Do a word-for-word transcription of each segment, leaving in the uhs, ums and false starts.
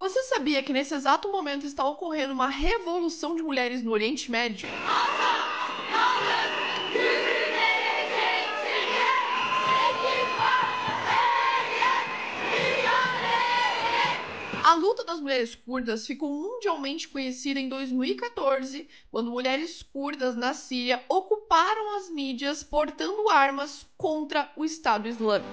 Você sabia que nesse exato momento está ocorrendo uma revolução de mulheres no Oriente Médio? A luta das mulheres curdas ficou mundialmente conhecida em dois mil e quatorze, quando mulheres curdas na Síria ocuparam as mídias portando armas contra o Estado Islâmico.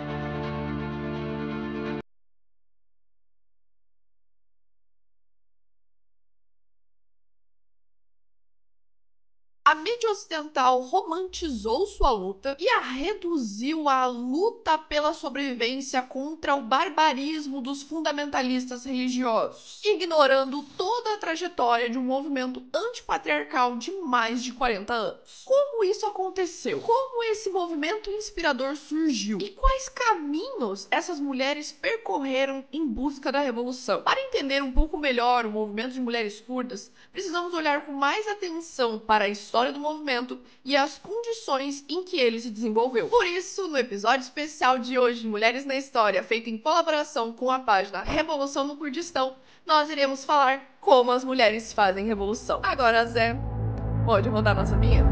A mídia ocidental romantizou sua luta e a reduziu à luta pela sobrevivência contra o barbarismo dos fundamentalistas religiosos, ignorando toda a trajetória de um movimento antipatriarcal de mais de quarenta anos. Como isso aconteceu? Como esse movimento inspirador surgiu? E quais caminhos essas mulheres percorreram em busca da revolução? Para entender um pouco melhor o movimento de mulheres curdas, precisamos olhar com mais atenção para a história do movimento e as condições em que ele se desenvolveu. Por isso, no episódio especial de hoje, Mulheres na História, feito em colaboração com a página Revolução no Kurdistão, nós iremos falar como as mulheres fazem revolução. Agora, Zé, pode rodar nossa vinheta?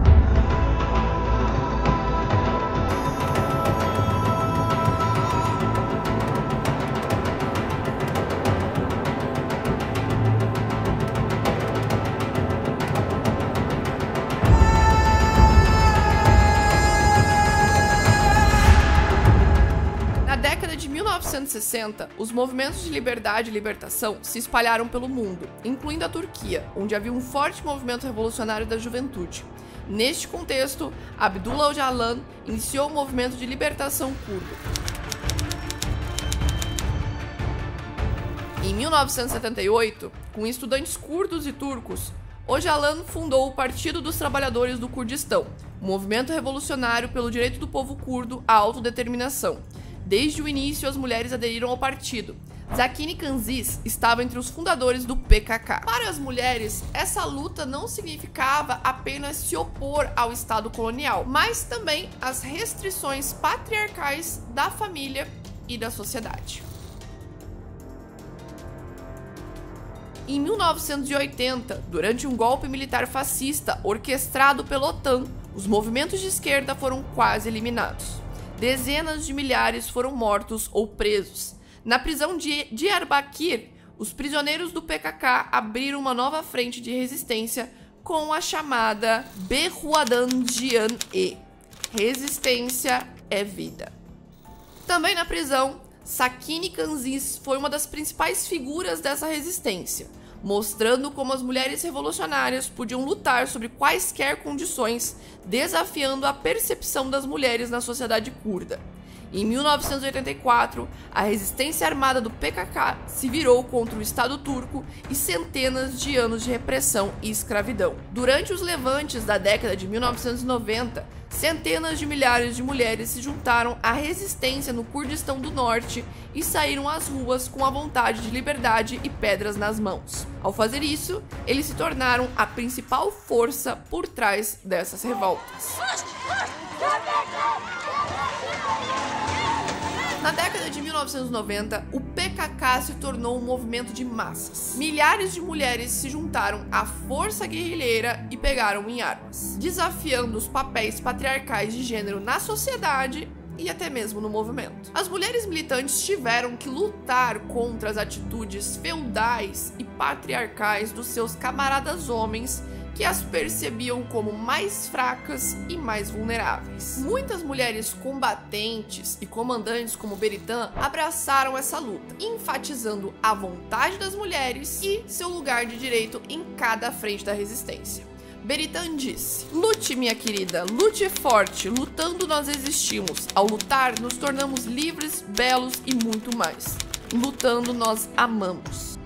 De mil novecentos e sessenta, os movimentos de liberdade e libertação se espalharam pelo mundo, incluindo a Turquia, onde havia um forte movimento revolucionário da juventude. Neste contexto, Abdullah Öcalan iniciou o movimento de libertação curdo. Em mil novecentos e setenta e oito, com estudantes curdos e turcos, Öcalan fundou o Partido dos Trabalhadores do Kurdistão, um movimento revolucionário pelo direito do povo curdo à autodeterminação. Desde o início, as mulheres aderiram ao partido. Zakine Canziz estava entre os fundadores do P K K. Para as mulheres, essa luta não significava apenas se opor ao Estado colonial, mas também às restrições patriarcais da família e da sociedade. Em mil novecentos e oitenta, durante um golpe militar fascista orquestrado pela OTAN, os movimentos de esquerda foram quase eliminados. Dezenas de milhares foram mortos ou presos. Na prisão de Diyarbakir, os prisioneiros do P K K abriram uma nova frente de resistência com a chamada Behuadan Jian-e. Resistência é vida. Também na prisão, Zakine Canziz foi uma das principais figuras dessa resistência, mostrando como as mulheres revolucionárias podiam lutar sobre quaisquer condições, desafiando a percepção das mulheres na sociedade curda. Em mil novecentos e oitenta e quatro, a resistência armada do P K K se virou contra o Estado turco e centenas de anos de repressão e escravidão. Durante os levantes da década de mil novecentos e noventa, centenas de milhares de mulheres se juntaram à resistência no Kurdistão do Norte e saíram às ruas com a vontade de liberdade e pedras nas mãos. Ao fazer isso, eles se tornaram a principal força por trás dessas revoltas. Na década de mil novecentos e noventa, o P K K se tornou um movimento de massas. Milhares de mulheres se juntaram à força guerrilheira e pegaram em armas, desafiando os papéis patriarcais de gênero na sociedade e até mesmo no movimento. As mulheres militantes tiveram que lutar contra as atitudes feudais e patriarcais dos seus camaradas homens, que as percebiam como mais fracas e mais vulneráveis. Muitas mulheres combatentes e comandantes como Beritan abraçaram essa luta, enfatizando a vontade das mulheres e seu lugar de direito em cada frente da resistência. Beritan disse: "Lute, minha querida, lute forte, lutando nós existimos. Ao lutar, nos tornamos livres, belos e muito mais. Lutando, nós amamos."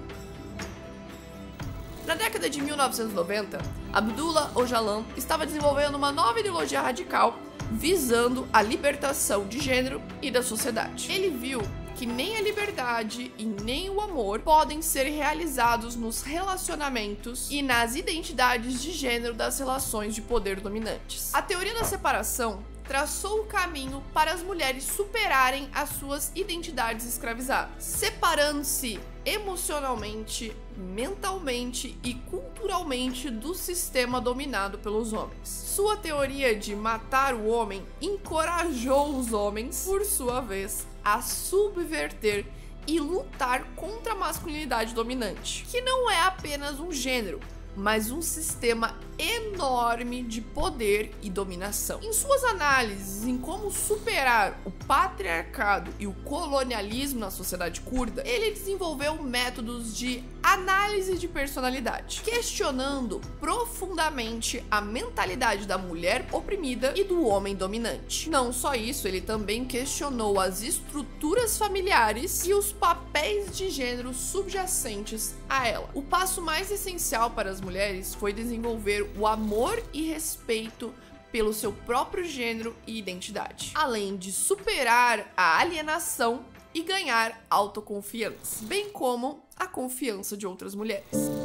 Na década de mil novecentos e noventa, Abdullah Öcalan estava desenvolvendo uma nova ideologia radical visando a libertação de gênero e da sociedade. Ele viu que nem a liberdade e nem o amor podem ser realizados nos relacionamentos e nas identidades de gênero das relações de poder dominantes. A teoria da separação traçou o caminho para as mulheres superarem as suas identidades escravizadas, separando-se emocionalmente, mentalmente e culturalmente do sistema dominado pelos homens. Sua teoria de matar o homem encorajou os homens, por sua vez, a subverter e lutar contra a masculinidade dominante, que não é apenas um gênero, mas um sistema enorme de poder e dominação. Em suas análises em como superar o patriarcado e o colonialismo na sociedade curda, ele desenvolveu métodos de análise de personalidade, questionando profundamente a mentalidade da mulher oprimida e do homem dominante. Não só isso, ele também questionou as estruturas familiares e os papéis de gênero subjacentes a ela. O passo mais essencial para as mulheres foi desenvolver o amor e respeito pelo seu próprio gênero e identidade, além de superar a alienação e ganhar autoconfiança, bem como a confiança de outras mulheres.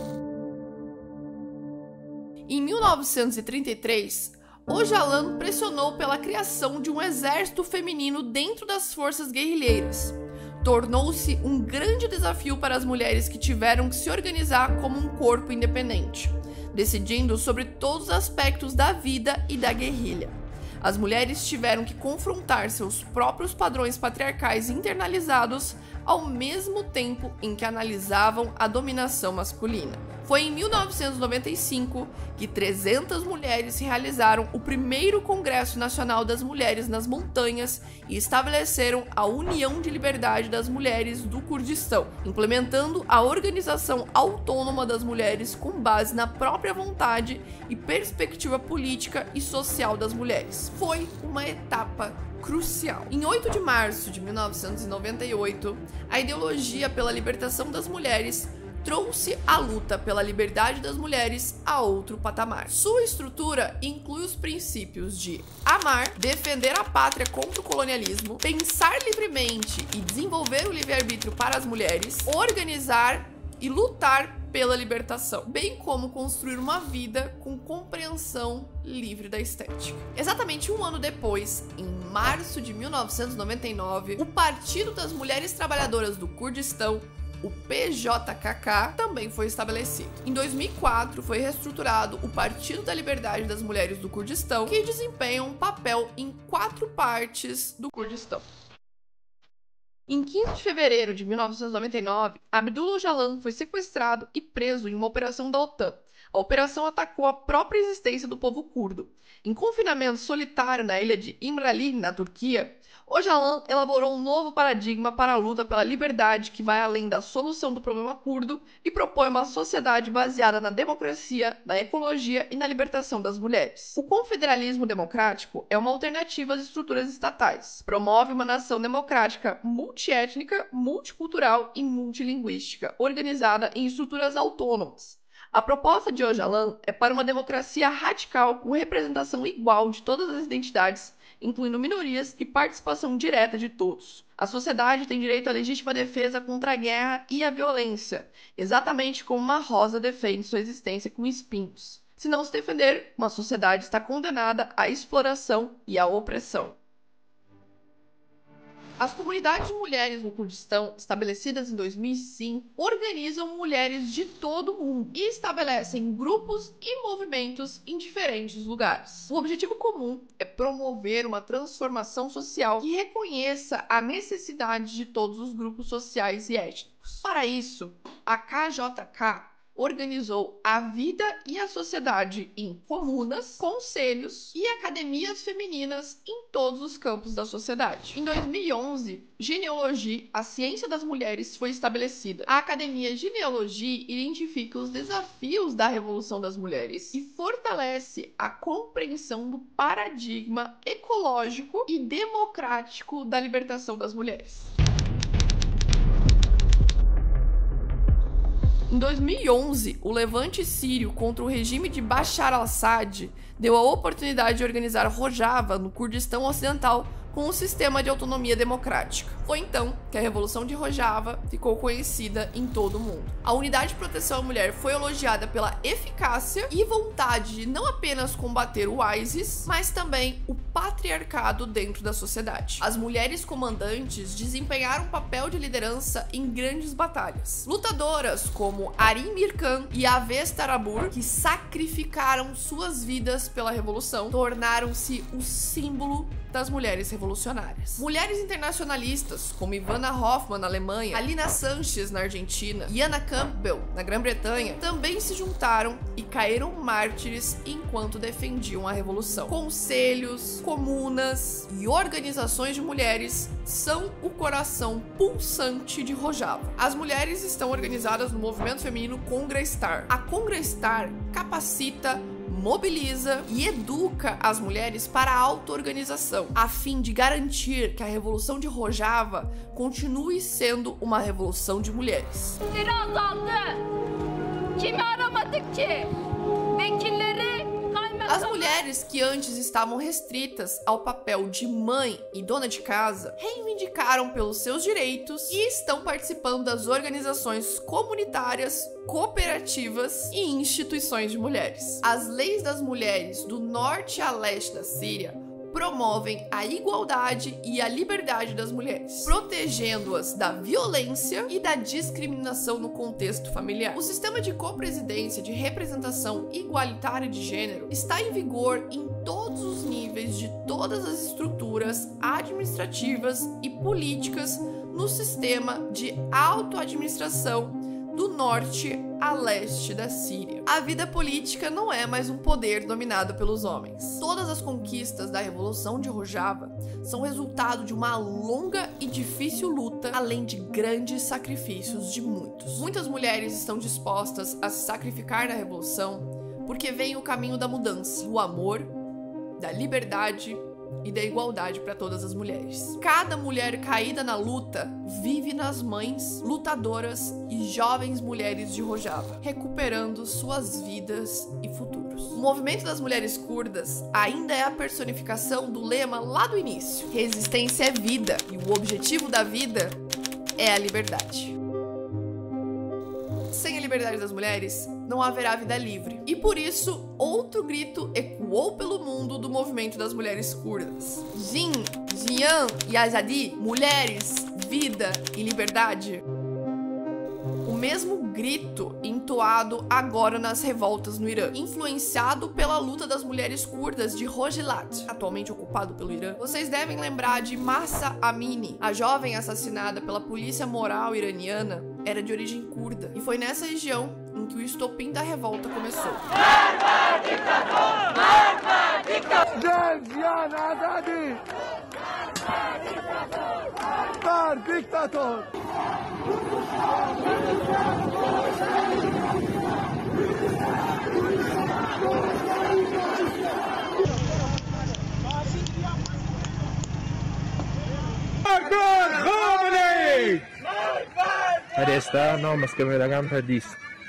Em mil novecentos e trinta e três, Öcalan pressionou pela criação de um exército feminino dentro das forças guerrilheiras. Tornou-se um grande desafio para as mulheres que tiveram que se organizar como um corpo independente, decidindo sobre todos os aspectos da vida e da guerrilha. As mulheres tiveram que confrontar seus próprios padrões patriarcais internalizados ao mesmo tempo em que analisavam a dominação masculina. Foi em mil novecentos e noventa e cinco que trezentas mulheres realizaram o primeiro Congresso Nacional das Mulheres nas Montanhas e estabeleceram a União de Liberdade das Mulheres do Kurdistão, implementando a organização autônoma das mulheres com base na própria vontade e perspectiva política e social das mulheres. Foi uma etapa crucial. Em oito de março de mil novecentos e noventa e oito, a ideologia pela libertação das mulheres trouxe a luta pela liberdade das mulheres a outro patamar. Sua estrutura inclui os princípios de amar, defender a pátria contra o colonialismo, pensar livremente e desenvolver o livre-arbítrio para as mulheres, organizar e lutar pela libertação, bem como construir uma vida com compreensão livre da estética. Exatamente um ano depois, em março de mil novecentos e noventa e nove, o Partido das Mulheres Trabalhadoras do Kurdistão, o P J K K, também foi estabelecido. Em dois mil e quatro, foi reestruturado o Partido da Liberdade das Mulheres do Kurdistão, que desempenha um papel em quatro partes do Kurdistão. Em quinze de fevereiro de mil novecentos e noventa e nove, Abdullah Öcalan foi sequestrado e preso em uma operação da OTAN. A operação atacou a própria existência do povo curdo. Em confinamento solitário na ilha de İmralı, na Turquia, Öcalan elaborou um novo paradigma para a luta pela liberdade que vai além da solução do problema curdo e propõe uma sociedade baseada na democracia, na ecologia e na libertação das mulheres. O confederalismo democrático é uma alternativa às estruturas estatais. Promove uma nação democrática multiétnica, multicultural e multilinguística, organizada em estruturas autônomas. A proposta de Öcalan é para uma democracia radical com representação igual de todas as identidades, incluindo minorias e participação direta de todos. A sociedade tem direito à legítima defesa contra a guerra e a violência, exatamente como uma rosa defende sua existência com espinhos. Se não se defender, uma sociedade está condenada à exploração e à opressão. As comunidades de mulheres no Kurdistão, estabelecidas em dois mil e cinco, organizam mulheres de todo o mundo e estabelecem grupos e movimentos em diferentes lugares. O objetivo comum é promover uma transformação social que reconheça a necessidade de todos os grupos sociais e étnicos. Para isso, a K J K organizou a vida e a sociedade em comunas, conselhos e academias femininas em todos os campos da sociedade. Em dois mil e onze, Genealogia, a ciência das mulheres, foi estabelecida. A Academia Genealogia identifica os desafios da revolução das mulheres e fortalece a compreensão do paradigma ecológico e democrático da libertação das mulheres. Em dois mil e onze, o levante sírio contra o regime de Bashar al-Assad deu a oportunidade de organizar Rojava, no Kurdistão Ocidental, com o sistema de autonomia democrática. Foi então que a Revolução de Rojava ficou conhecida em todo o mundo. A Unidade de Proteção à Mulher foi elogiada pela eficácia e vontade de não apenas combater o ISIS, mas também o patriarcado dentro da sociedade. As mulheres comandantes desempenharam um papel de liderança em grandes batalhas. Lutadoras como Arim Mirkan e Avesta Rabur, que sacrificaram suas vidas pela revolução, tornaram-se o símbolo das mulheres revolucionárias. Mulheres internacionalistas como Ivana Hoffmann na Alemanha, Alina Sanches na Argentina e Anna Campbell na Grã-Bretanha também se juntaram e caíram mártires enquanto defendiam a revolução. Conselhos, comunas e organizações de mulheres são o coração pulsante de Rojava. As mulheres estão organizadas no movimento feminino Congresstar. A Congresstar capacita, mobiliza e educa as mulheres para a auto-organização, a fim de garantir que a Revolução de Rojava continue sendo uma revolução de mulheres. As mulheres que antes estavam restritas ao papel de mãe e dona de casa reivindicaram pelos seus direitos e estão participando das organizações comunitárias, cooperativas e instituições de mulheres. As leis das mulheres do norte a leste da Síria promovem a igualdade e a liberdade das mulheres, protegendo-as da violência e da discriminação no contexto familiar. O sistema de copresidência de representação igualitária de gênero está em vigor em todos os níveis de todas as estruturas administrativas e políticas no sistema de autoadministração do norte a leste da Síria. A vida política não é mais um poder dominado pelos homens. Todas as conquistas da Revolução de Rojava são resultado de uma longa e difícil luta, além de grandes sacrifícios de muitos. Muitas mulheres estão dispostas a se sacrificar na Revolução porque vem o caminho da mudança, do amor, da liberdade e da igualdade para todas as mulheres. Cada mulher caída na luta vive nas mães lutadoras e jovens mulheres de Rojava, recuperando suas vidas e futuros. O movimento das mulheres curdas ainda é a personificação do lema lá do início: resistência é vida, e o objetivo da vida é a liberdade. Sem a liberdade das mulheres, não haverá vida livre. E por isso, outro grito ecoou pelo mundo do movimento das mulheres curdas. Jin, Jian e Azadi, mulheres, vida e liberdade. O mesmo grito entoado agora nas revoltas no Irã, influenciado pela luta das mulheres curdas de Rojilat, atualmente ocupado pelo Irã. Vocês devem lembrar de Mahsa Amini, a jovem assassinada pela polícia moral iraniana, era de origem curda, e foi nessa região em que o estopim da revolta começou. هذه استعنا مسكمة لقام حديث.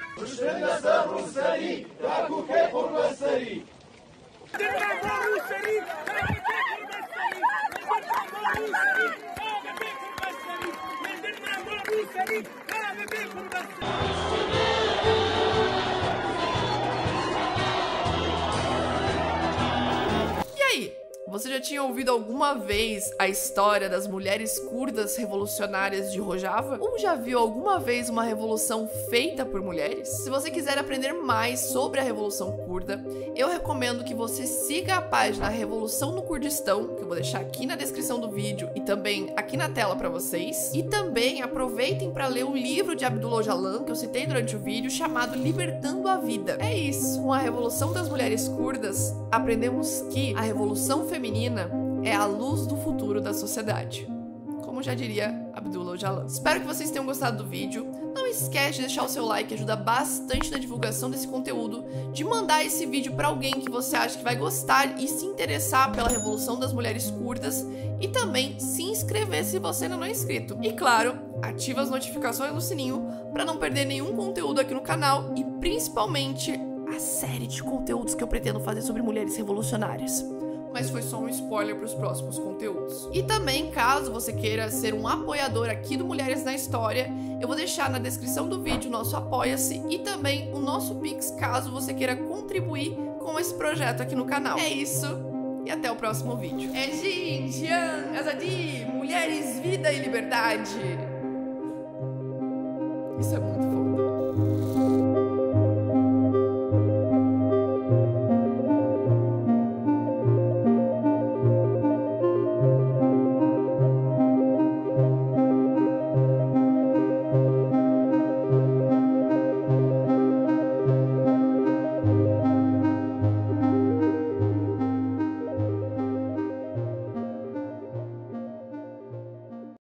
E aí? Você já tinha ouvido alguma vez a história das mulheres curdas revolucionárias de Rojava? Ou já viu alguma vez uma revolução feita por mulheres? Se você quiser aprender mais sobre a Revolução Curda, eu recomendo que você siga a página Revolução no Kurdistão, que eu vou deixar aqui na descrição do vídeo e também aqui na tela para vocês. E também aproveitem para ler o livro de Abdullah Öcalan, que eu citei durante o vídeo, chamado Libertando a Vida. É isso, com a Revolução das Mulheres Curdas, aprendemos que a revolução feminina feminina é a luz do futuro da sociedade, como já diria Abdullah Öcalan. Espero que vocês tenham gostado do vídeo. Não esquece de deixar o seu like, ajuda bastante na divulgação desse conteúdo, de mandar esse vídeo para alguém que você acha que vai gostar e se interessar pela Revolução das Mulheres Curdas, e também se inscrever se você ainda não é inscrito. E claro, ativa as notificações no sininho para não perder nenhum conteúdo aqui no canal e principalmente a série de conteúdos que eu pretendo fazer sobre mulheres revolucionárias. mas foi só um spoiler para os próximos conteúdos. E também, caso você queira ser um apoiador aqui do Mulheres na História, eu vou deixar na descrição do vídeo o nosso Apoia-se e também o nosso Pix, caso você queira contribuir com esse projeto aqui no canal. É isso, e até o próximo vídeo. É Jin, Jian, Azadi, Mulheres, Vida e Liberdade. Isso é muito foda.